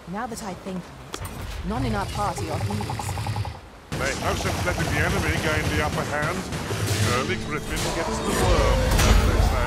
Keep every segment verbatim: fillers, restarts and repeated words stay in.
Now that I think of it, none in our party are healers. There's no sense letting the enemy gain the upper hand. The early griffin gets the worm, as they say.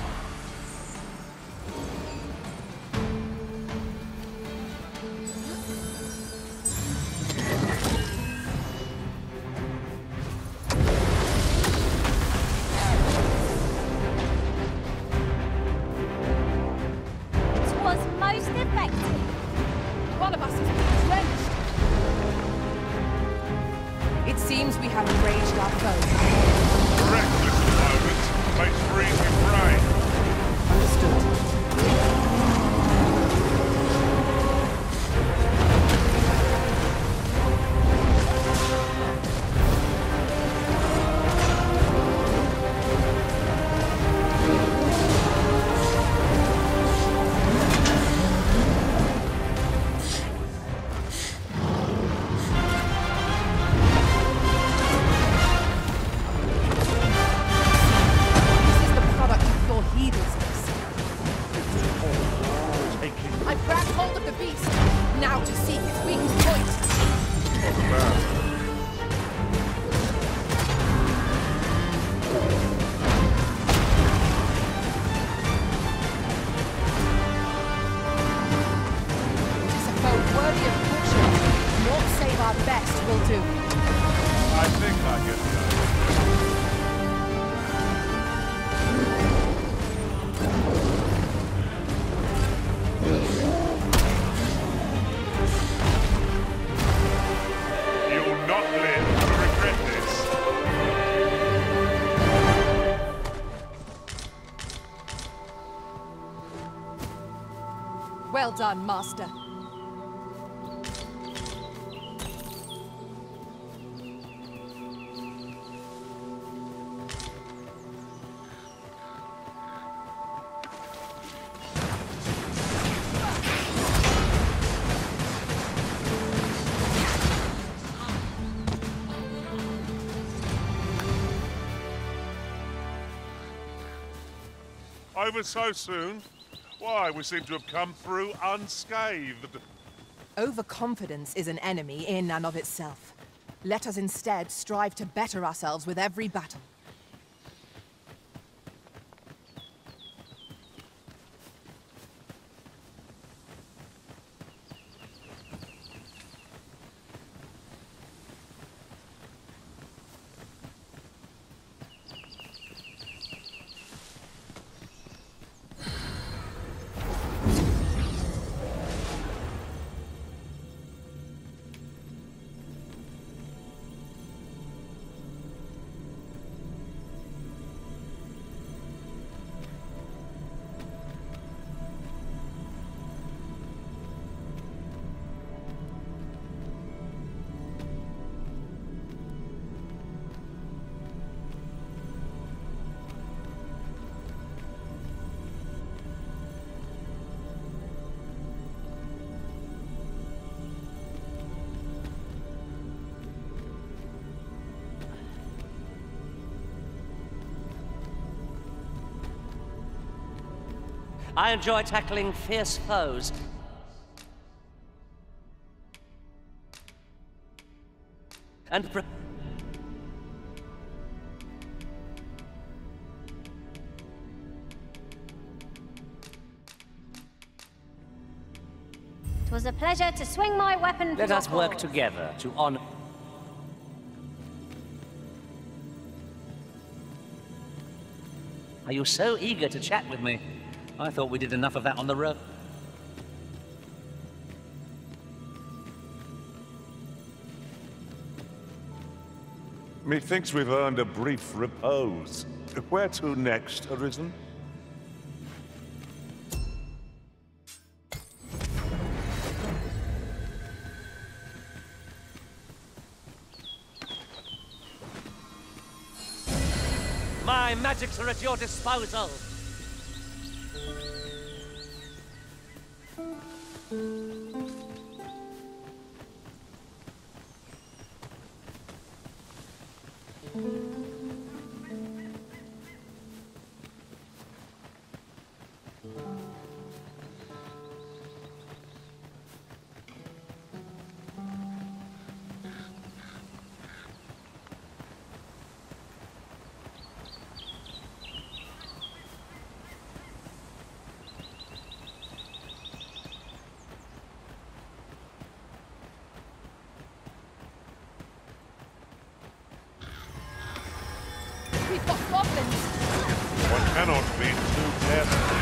Well done, Master. Over so soon? Why, we seem to have come through unscathed. Overconfidence is an enemy in and of itself. Let us instead strive to better ourselves with every battle. I enjoy tackling fierce foes. And pre- It was a pleasure to swing my weapon for Let your us work cause. together to honor... Are you so eager to chat with me? I thought we did enough of that on the road. Methinks we've earned a brief repose. Where to next, Arisen? My magics are at your disposal. we've got goblins. One cannot be too careful.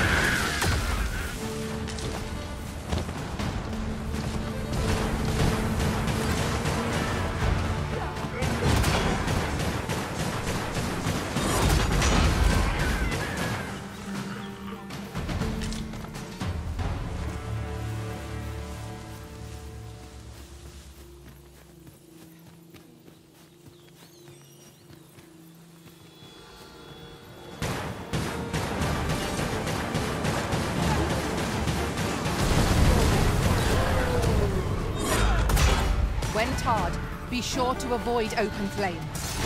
When tarred, be sure to avoid open flames.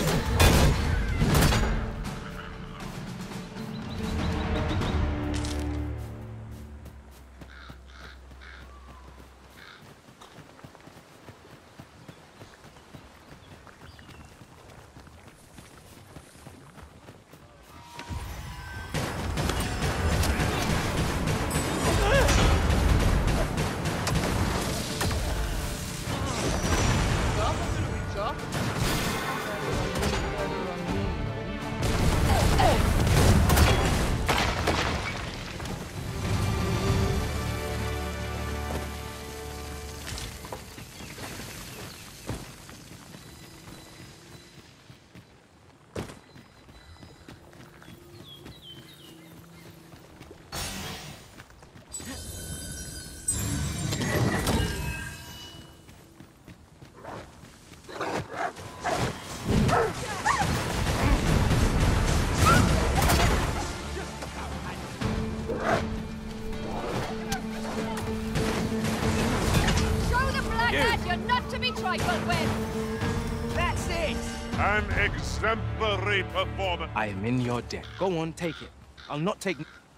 That's it! An exemplary performance. I am in your debt. Go on, take it. I'll not take...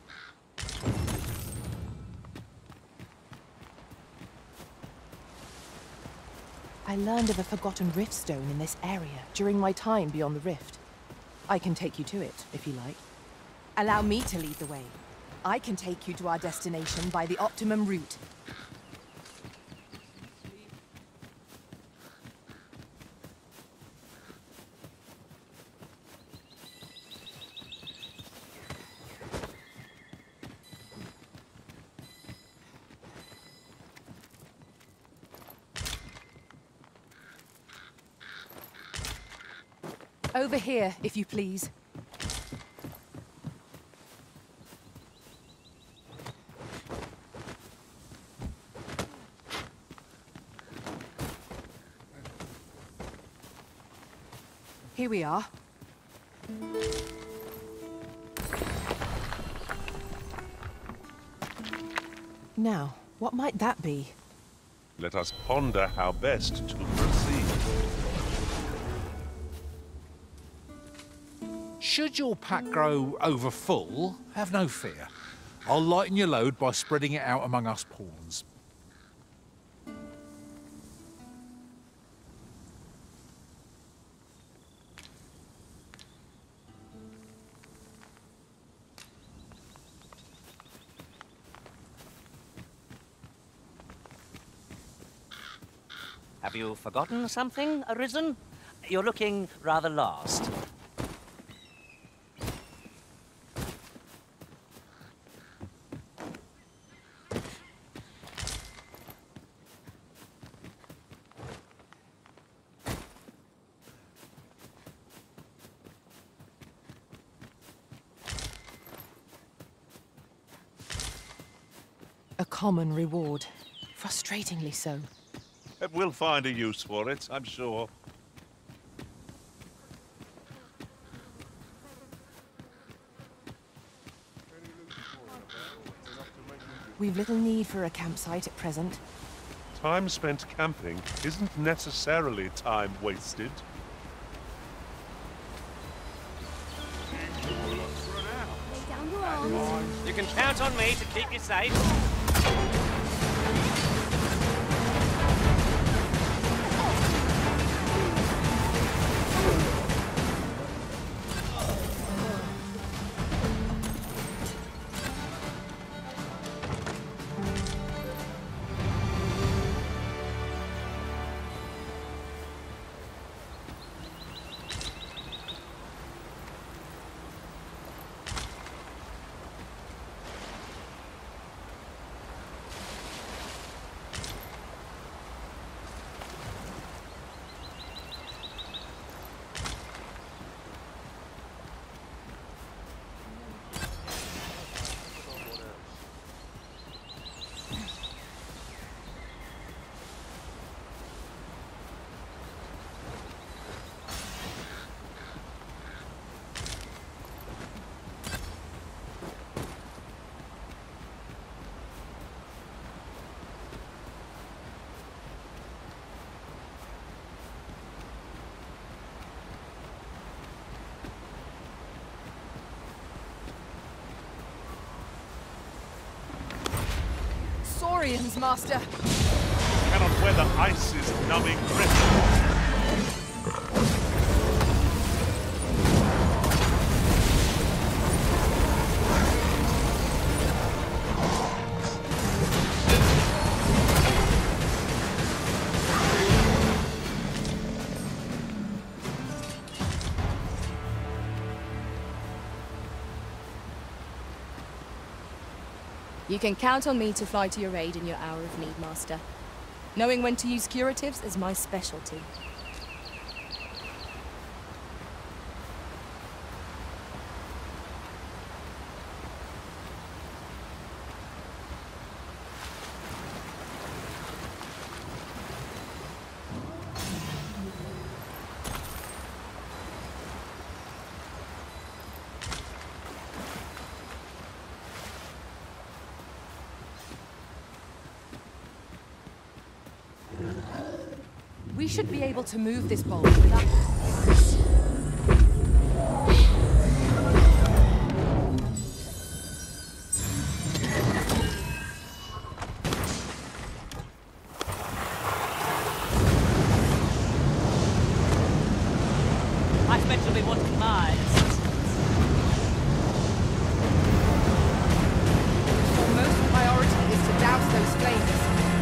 I learned of a forgotten rift stone in this area during my time beyond the rift. I can take you to it, if you like. Allow me to lead the way. I can take you to our destination by the optimum route. Over here, if you please. Here we are. Now, what might that be? Let us ponder how best to proceed. Should your pack grow over full, have no fear. I'll lighten your load by spreading it out among us pawns. Have you forgotten something, Arisen? You're looking rather lost. A common reward. Frustratingly so. We'll find a use for it, I'm sure. We've little need for a campsite at present. Time spent camping isn't necessarily time wasted. You can count on me to keep you safe. barbarians, Master! Cannot weather ice's numbing grip. You can count on me to fly to your aid in your hour of need, Master. Knowing when to use curatives is my specialty. We should be able to move this bolt without... I expect you'll be wanting my assistance. Our most priority is to douse those flames.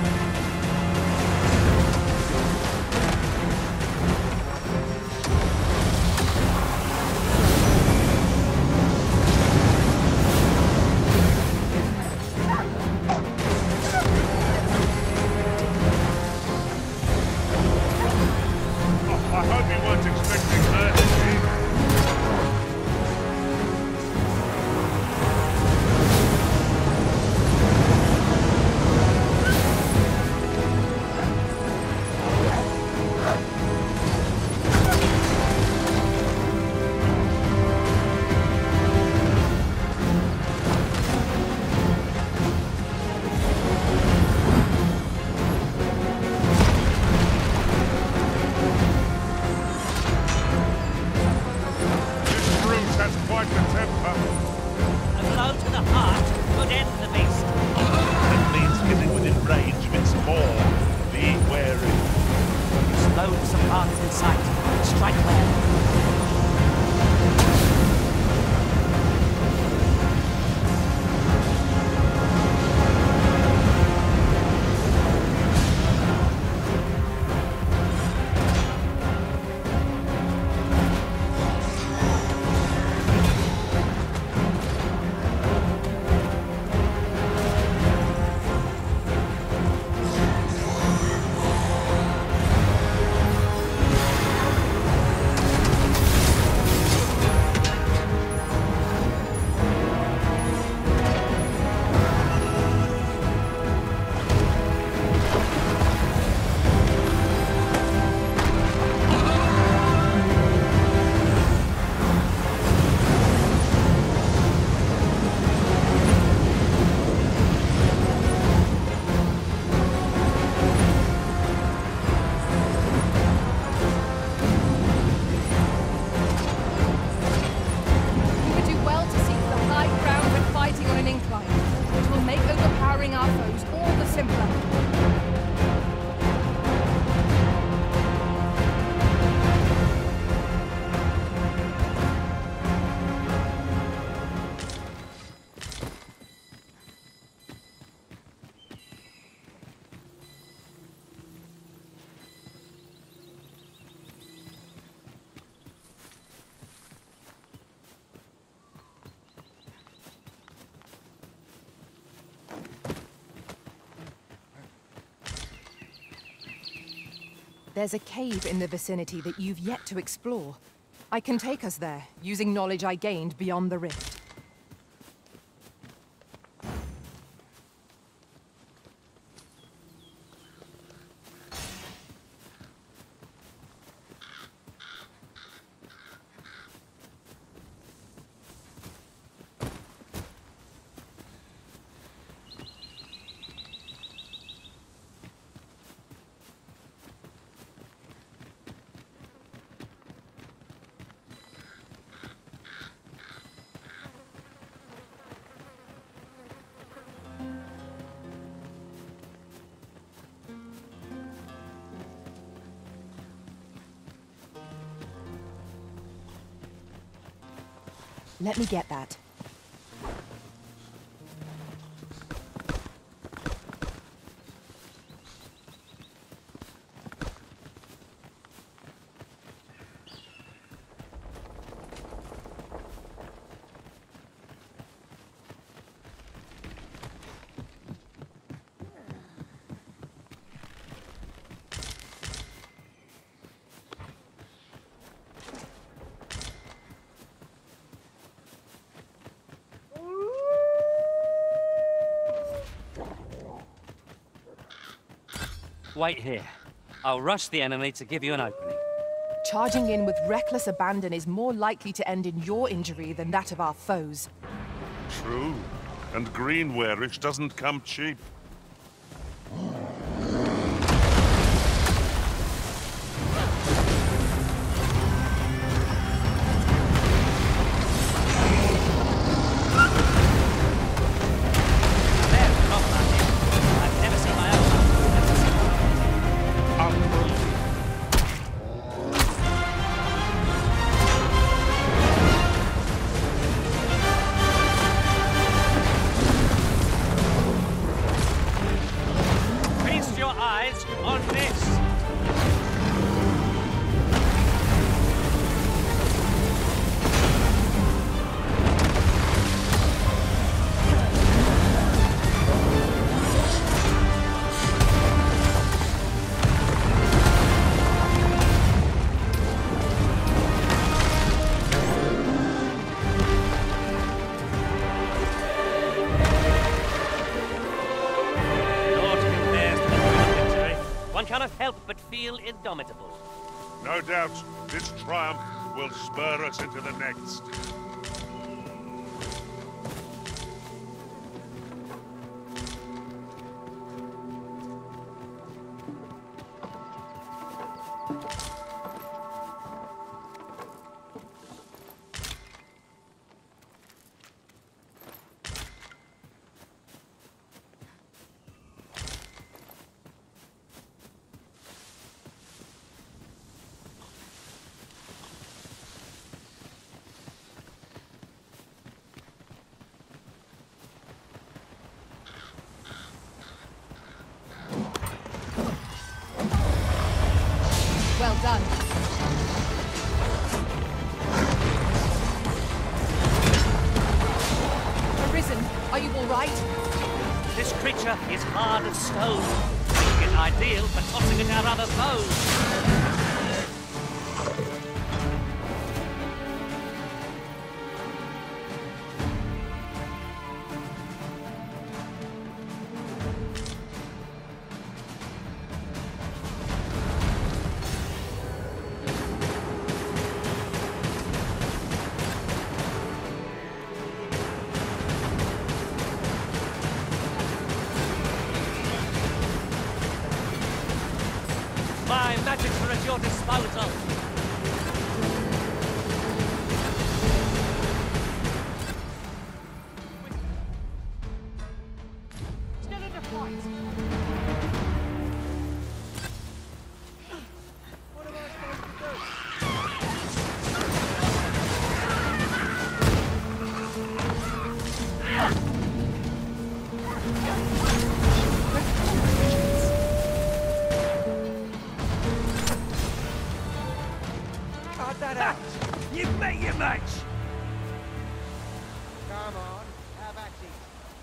I hope you weren't expecting that. Quite the temper. A blow to the heart could end the beast. That means getting within range of its maw. Be wary. Explode some parts in sight. Strike well. There's a cave in the vicinity that you've yet to explore. I can take us there, using knowledge I gained beyond the rift. Let me get that. Wait here. I'll rush the enemy to give you an opening. Charging in with reckless abandon is more likely to end in your injury than that of our foes. True. And greenwarish doesn't come cheap. Cannot help but feel indomitable. No doubt, this triumph will spur us into the next. Well done. Arisen, are you all right? This creature is hard as stone, making it ideal for tossing at our other foes. My magics are at your disposal. Still in the fight. What am I supposed to Ha! You've met your match! Come on, have at it.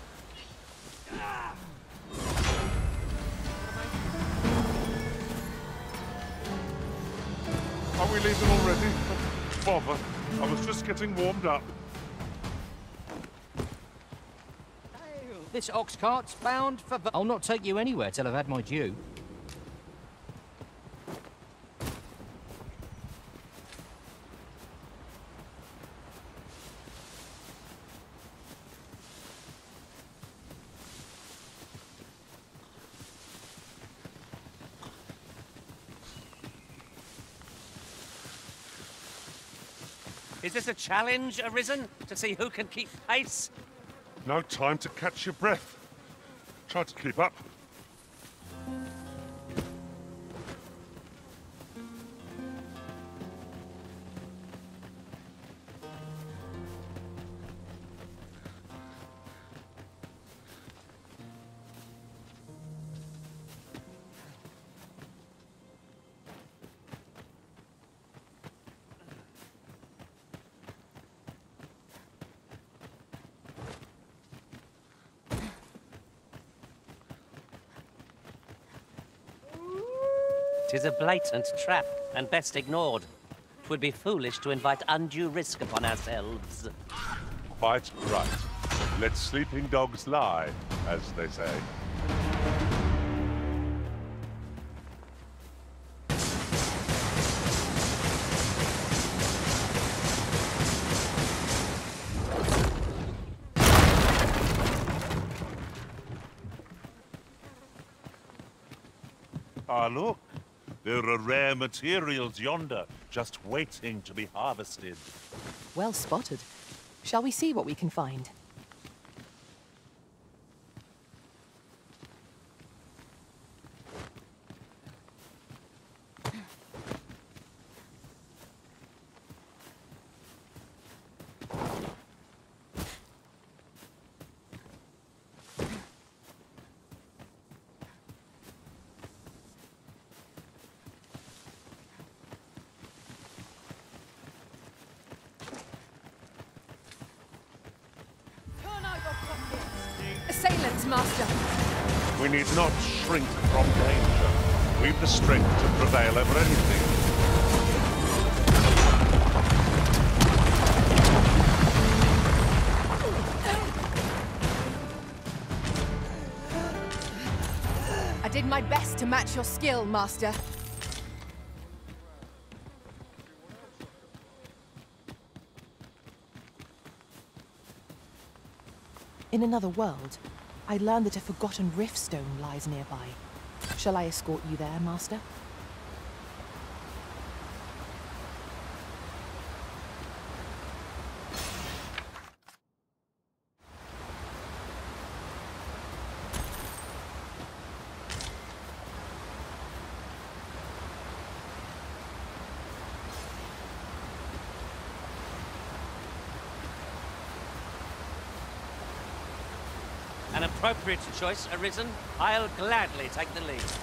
Are we leaving already? Bother. I was just getting warmed up. This ox cart's bound for... I'll not take you anywhere till I've had my due. Is this a challenge, Arisen, to see who can keep pace? No time to catch your breath. Try to keep up. 'Tis a blatant trap, and best ignored. 'Twould be foolish to invite undue risk upon ourselves. Quite right. Let sleeping dogs lie, as they say. Ah, look. There are rare materials yonder, just waiting to be harvested. Well spotted. Shall we see what we can find? Assailants, Master! We need not shrink from danger. We've the strength to prevail over anything. I did my best to match your skill, Master. In another world, I learned that a forgotten rift stone lies nearby. Shall I escort you there, Master? An appropriate choice arisen. I'll gladly take the lead.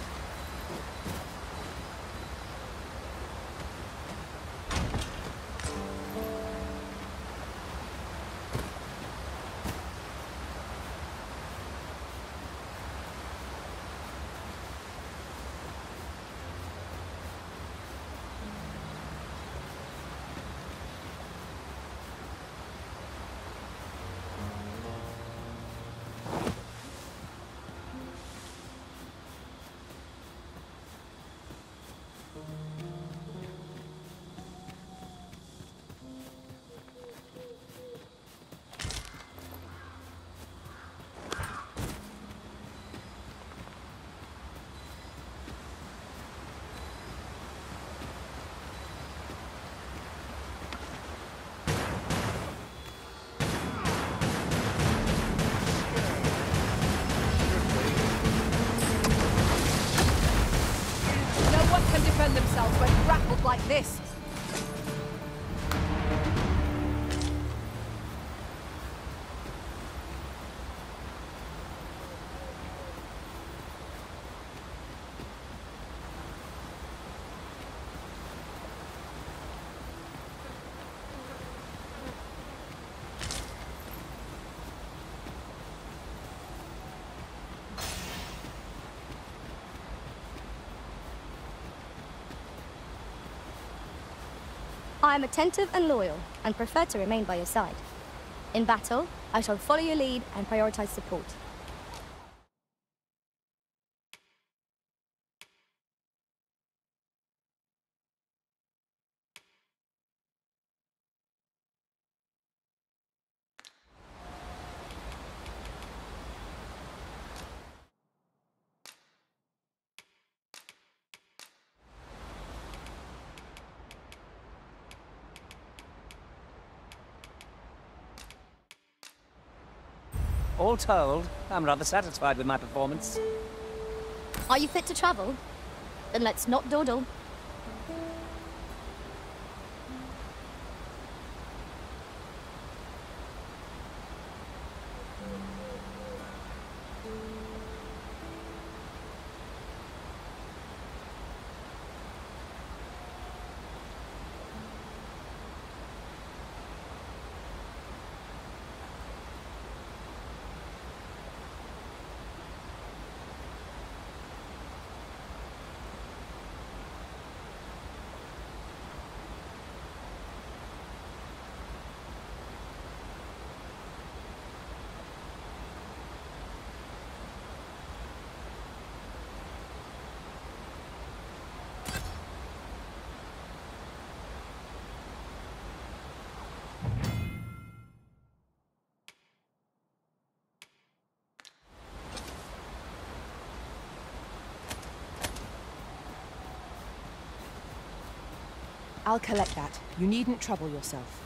Themselves when grappled like this. I am attentive and loyal, and prefer to remain by your side. In battle, I shall follow your lead and prioritize support. All told, I'm rather satisfied with my performance. Are you fit to travel? Then let's not dawdle. I'll collect that. You needn't trouble yourself.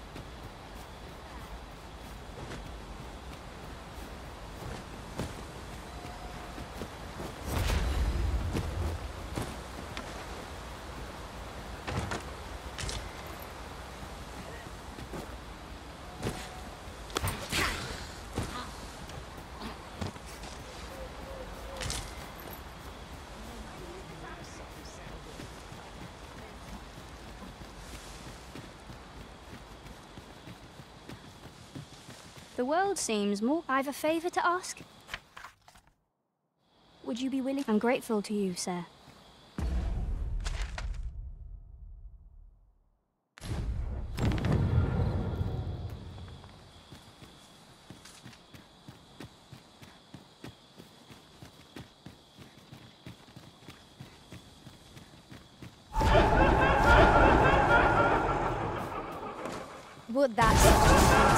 The world seems more... I've a favour to ask. Would you be willing? I'm grateful to you, sir. Would that...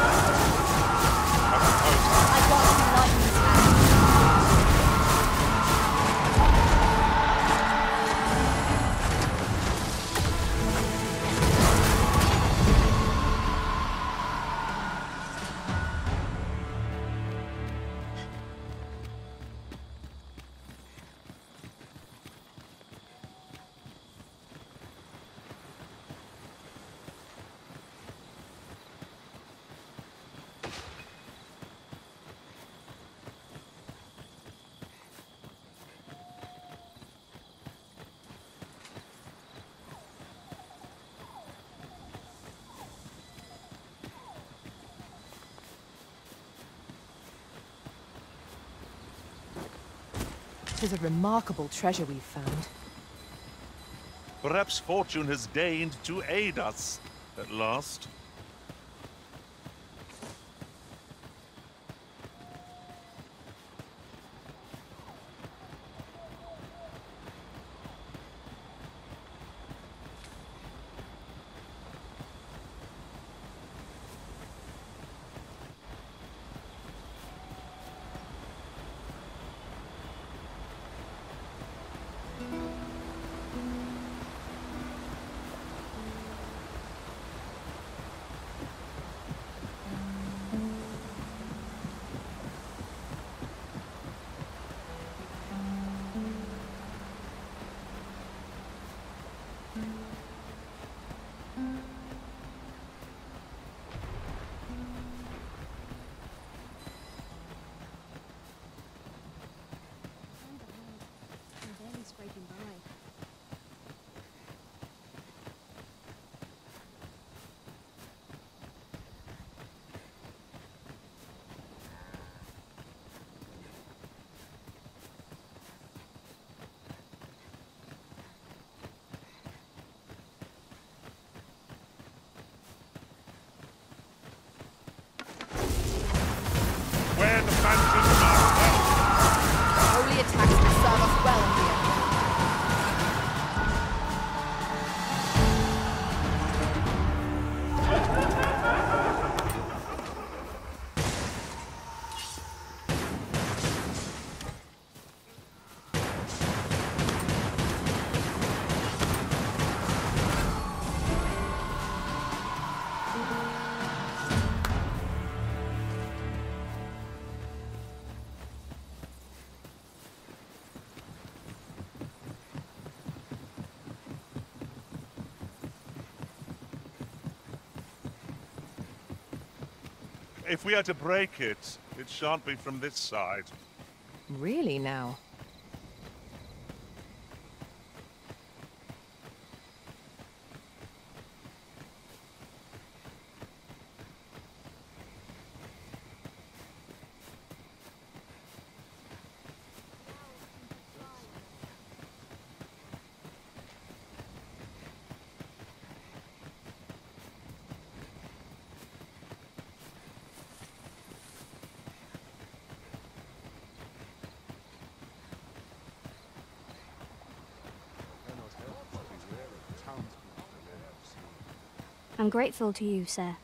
I got some light in this hand. Tis a remarkable treasure we've found. Perhaps fortune has deigned to aid us at last. When Phantom Master! Holy attacks will serve us well here. If we are to break it, it shan't be from this side. Really now? I'm grateful to you, sir.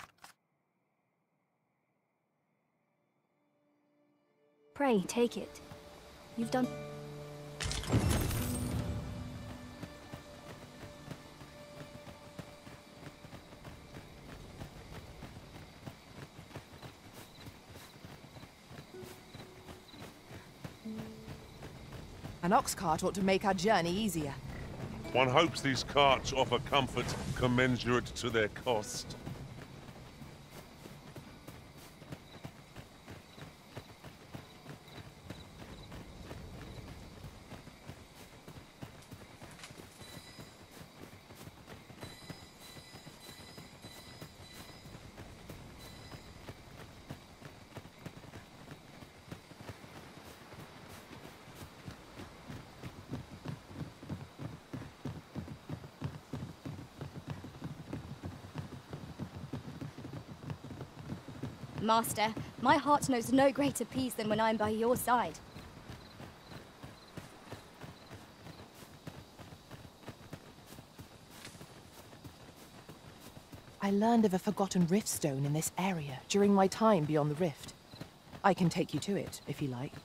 Pray, take it. You've done... An ox cart ought to make our journey easier. One hopes these carts offer comfort commensurate to their cost. Master, my heart knows no greater peace than when I am by your side. I learned of a forgotten riftstone in this area during my time beyond the rift. I can take you to it, if you like.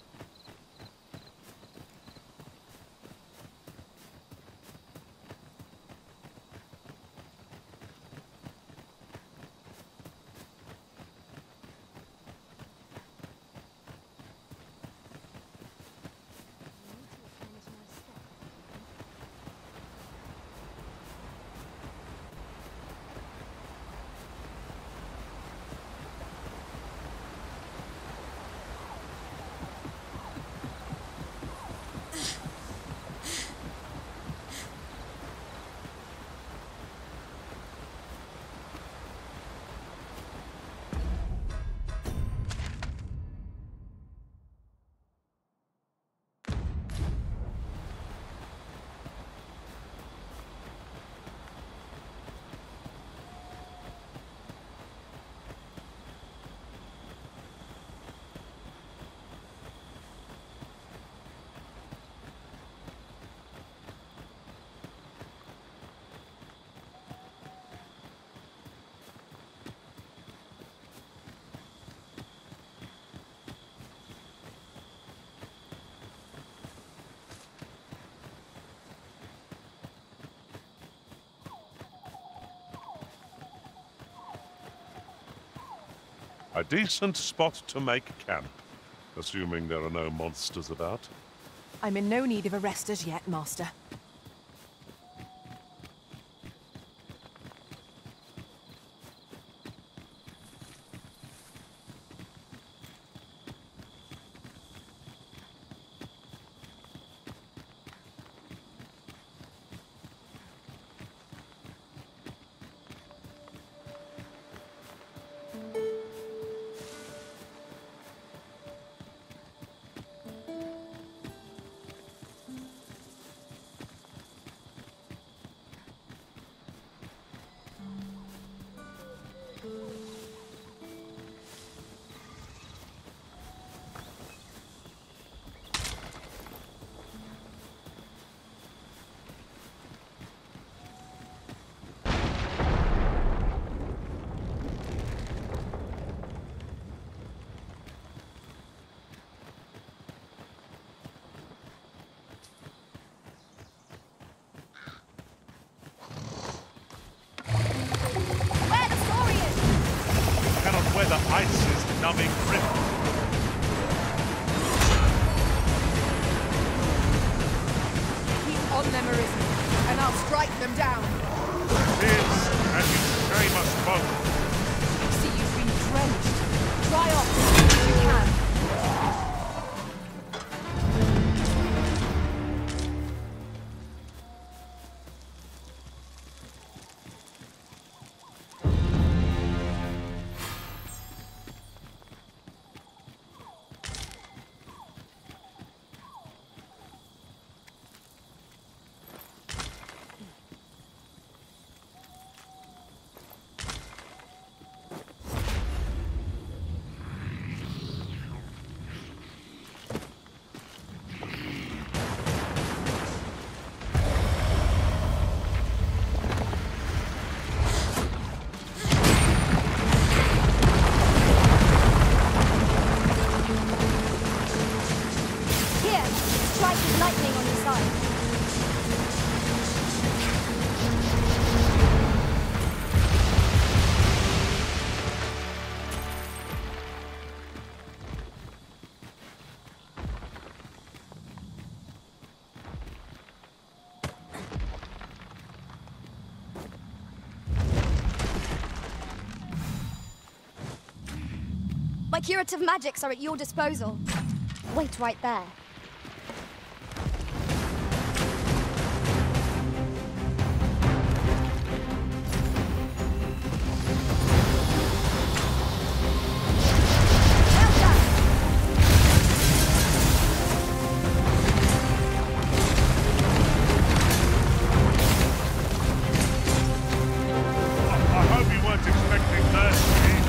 A decent spot to make camp, assuming there are no monsters about. I'm in no need of a rest as yet, Master. The ice's numbing grip. Keep on them, Arisen, and I'll strike them down. Tis, and you shame us both. See, you've been drenched. Dry off as soon as you can. My curative magics are at your disposal. Wait right there. I hope you weren't expecting that, Steve.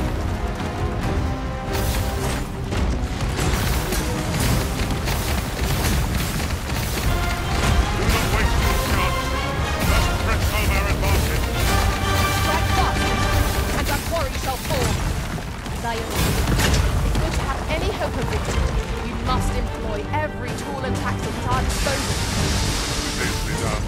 Do not waste your shots. Let's press home our advantage. Strike fast, and our quarry shall fall. Lion. If we're to have any hope of victory, we must employ every tool and tactic at our disposal. Easily done.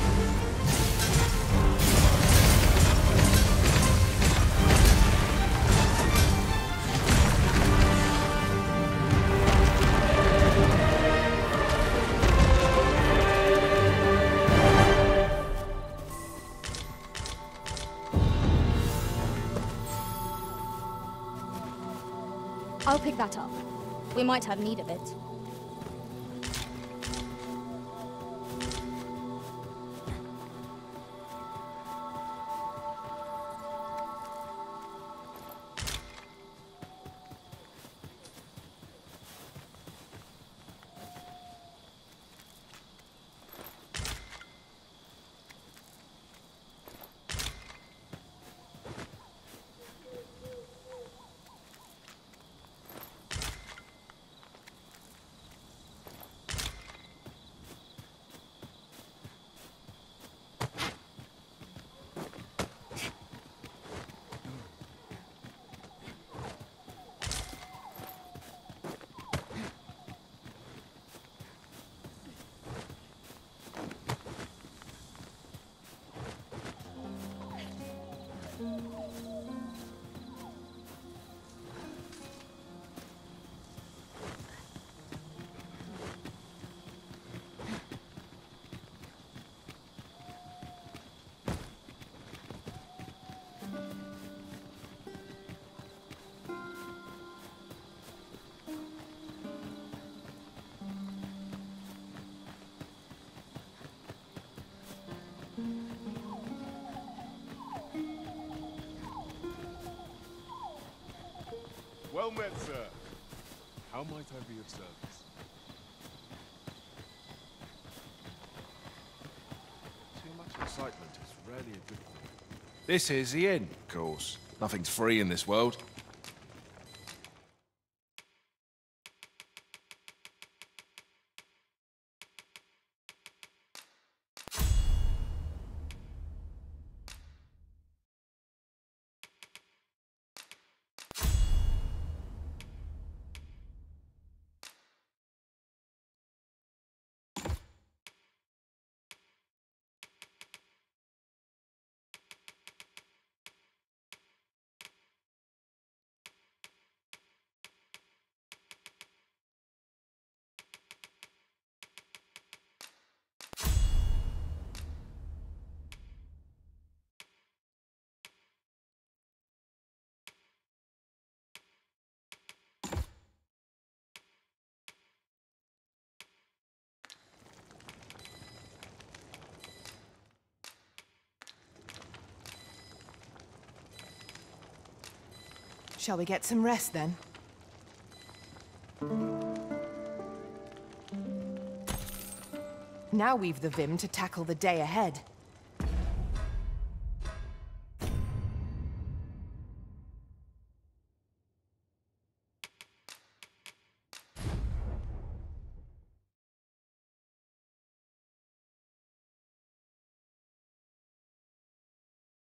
I'll pick that up. We might have need of it. Well met, sir. How might I be of service? Too much excitement is rarely a good thing. This is the inn. Of course. Nothing's free in this world. Shall we get some rest then? Now we've the vim to tackle the day ahead.